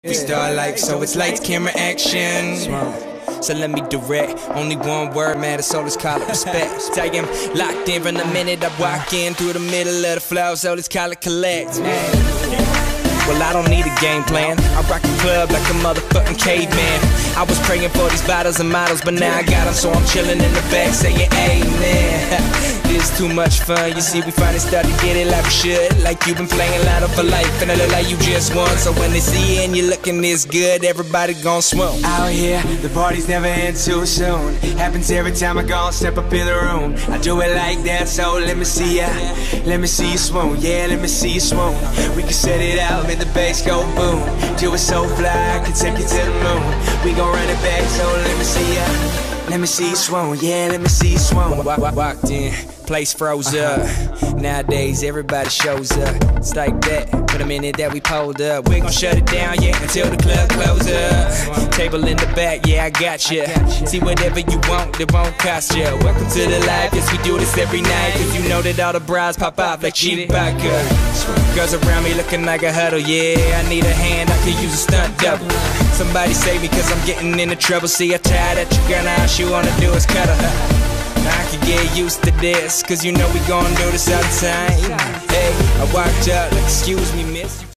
We start like, so it's lights, camera, action. So let me direct, only one word matters, so let's call it respect. Tell him, locked in from the minute I walk in through the middle of the flow, so let's call it collect. Well, I don't need a game plan, I rock the club like a motherfucking caveman. I was praying for these bottles and models, but now I got them, so I'm chilling in the back saying amen. This is too much fun, you see we finally started to get it like we should. Like you've been playing Lotto for life, and it look like you just won. So when they see you and you're looking this good, everybody gon' swoon. Out here, the party's never end too soon. Happens every time I go and step up in the room. I do it like that, so let me see ya. Let me see you swoon, yeah, let me see you swoon. We can set it out, make the bass go boom. Do it so fly, I can take you to the moon. We gon' run it back, so let me see ya. Let me see you swoon, yeah, let me see you swoon. Walked in, place froze up. Nowadays everybody shows up. It's like that, for the minute that we pulled up. We gon' shut it down, yeah, until the club close up. Table in the back, yeah, I got ya. See whatever you want, it won't cost ya. Welcome to the life, yes, we do this every night. Cause you know that all the bras pop off like cheap vodka. Girls around me looking like a huddle, yeah. I need a hand, I could use a stunt double. Somebody save me cause I'm getting into trouble. See, I tired at your girl, now all she wanna do is cuddle her. I can get used to this, cause you know we gon' do this all the time. Hey, I walked up like, excuse me, miss.